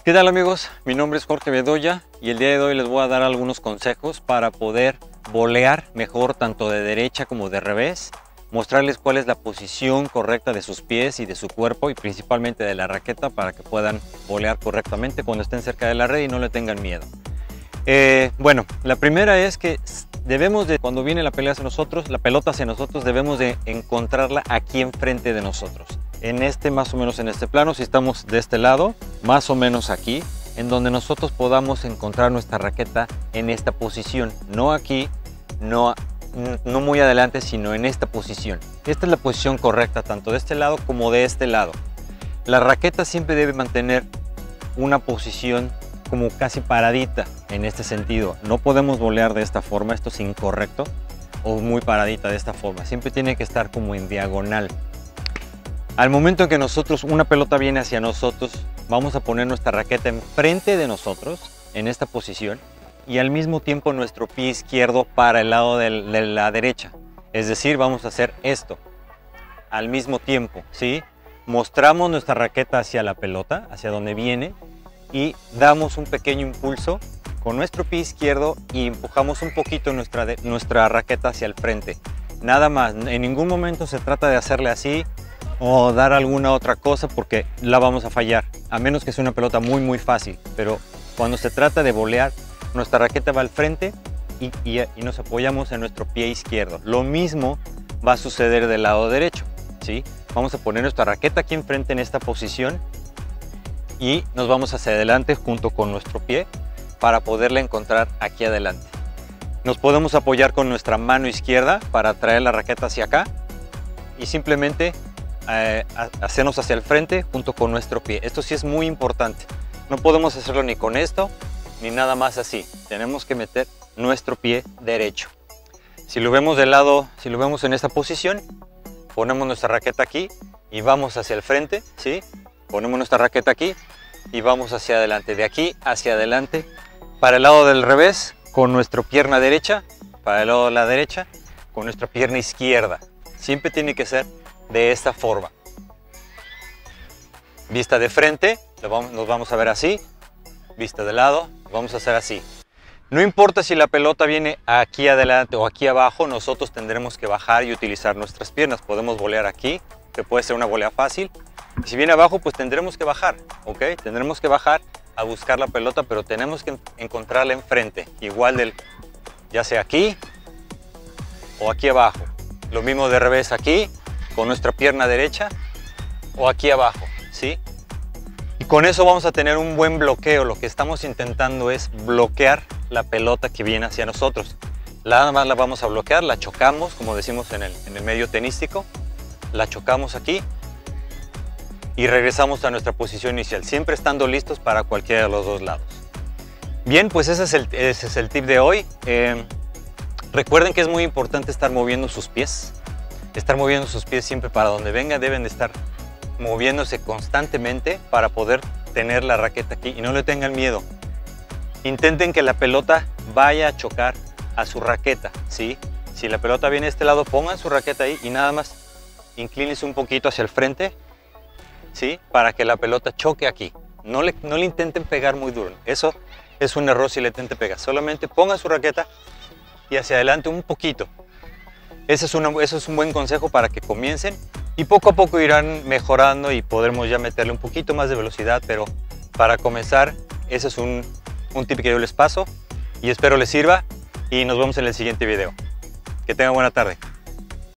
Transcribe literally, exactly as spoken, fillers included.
¿Qué tal amigos? Mi nombre es Jorge Bedoya y el día de hoy les voy a dar algunos consejos para poder volear mejor tanto de derecha como de revés, mostrarles cuál es la posición correcta de sus pies y de su cuerpo y principalmente de la raqueta para que puedan volear correctamente cuando estén cerca de la red y no le tengan miedo. Eh, bueno, la primera es que debemos de, cuando viene la pelea hacia nosotros, la pelota hacia nosotros, debemos de encontrarla aquí enfrente de nosotros. En este, más o menos en este plano, si estamos de este lado, más o menos aquí, en donde nosotros podamos encontrar nuestra raqueta en esta posición, no aquí, no, no muy adelante, sino en esta posición. Esta es la posición correcta, tanto de este lado como de este lado. La raqueta siempre debe mantener una posición como casi paradita en este sentido. No podemos volear de esta forma, esto es incorrecto, o muy paradita de esta forma. Siempre tiene que estar como en diagonal. Al momento en que nosotros, una pelota viene hacia nosotros, vamos a poner nuestra raqueta enfrente de nosotros, en esta posición, y al mismo tiempo nuestro pie izquierdo para el lado de la derecha. Es decir, vamos a hacer esto al mismo tiempo, ¿sí? Mostramos nuestra raqueta hacia la pelota, hacia donde viene, y damos un pequeño impulso con nuestro pie izquierdo y empujamos un poquito nuestra, nuestra raqueta hacia el frente. Nada más, en ningún momento se trata de hacerle así o dar alguna otra cosa porque la vamos a fallar, a menos que sea una pelota muy muy fácil. Pero cuando se trata de volear, nuestra raqueta va al frente y, y, y nos apoyamos en nuestro pie izquierdo. Lo mismo va a suceder del lado derecho, ¿sí? Vamos a poner nuestra raqueta aquí enfrente en esta posición y nos vamos hacia adelante junto con nuestro pie para poderla encontrar aquí adelante. Nos podemos apoyar con nuestra mano izquierda para traer la raqueta hacia acá y simplemente eh, hacernos hacia el frente junto con nuestro pie. Esto sí es muy importante. No podemos hacerlo ni con esto ni nada más así. Tenemos que meter nuestro pie derecho. Si lo vemos del lado, si lo vemos en esta posición, ponemos nuestra raqueta aquí y vamos hacia el frente, ¿sí? Ponemos nuestra raqueta aquí y vamos hacia adelante. De aquí hacia adelante. Para el lado del revés, con nuestra pierna derecha. Para el lado de la derecha, con nuestra pierna izquierda. Siempre tiene que ser de esta forma. Vista de frente, nos vamos a ver así. Vista de lado, vamos a hacer así. No importa si la pelota viene aquí adelante o aquí abajo, nosotros tendremos que bajar y utilizar nuestras piernas. Podemos volear aquí, que puede ser una volea fácil. Si viene abajo, pues tendremos que bajar, ¿ok? Tendremos que bajar a buscar la pelota, pero tenemos que encontrarla enfrente. Igual del, ya sea aquí o aquí abajo. Lo mismo de revés aquí, con nuestra pierna derecha o aquí abajo, ¿sí? Y con eso vamos a tener un buen bloqueo. Lo que estamos intentando es bloquear la pelota que viene hacia nosotros. Nada más la vamos a bloquear, la chocamos, como decimos en el, en el medio tenístico. La chocamos aquí y regresamos a nuestra posición inicial, siempre estando listos para cualquiera de los dos lados. Bien, pues ese es el, ese es el tip de hoy. Eh, recuerden que es muy importante estar moviendo sus pies. Estar moviendo sus pies siempre para donde venga, deben de estar moviéndose constantemente para poder tener la raqueta aquí y no le tengan miedo. Intenten que la pelota vaya a chocar a su raqueta, ¿sí? Si la pelota viene de este lado, pongan su raqueta ahí y nada más inclínense un poquito hacia el frente, ¿sí? Para que la pelota choque aquí. No le, no le intenten pegar muy duro. Eso es un error si le intenten pegar. Solamente pongan su raqueta y hacia adelante un poquito. Ese es, una, ese es un buen consejo para que comiencen y poco a poco irán mejorando y podremos ya meterle un poquito más de velocidad, pero para comenzar ese es un, un tip que yo les paso y espero les sirva y nos vemos en el siguiente video. Que tengan buena tarde.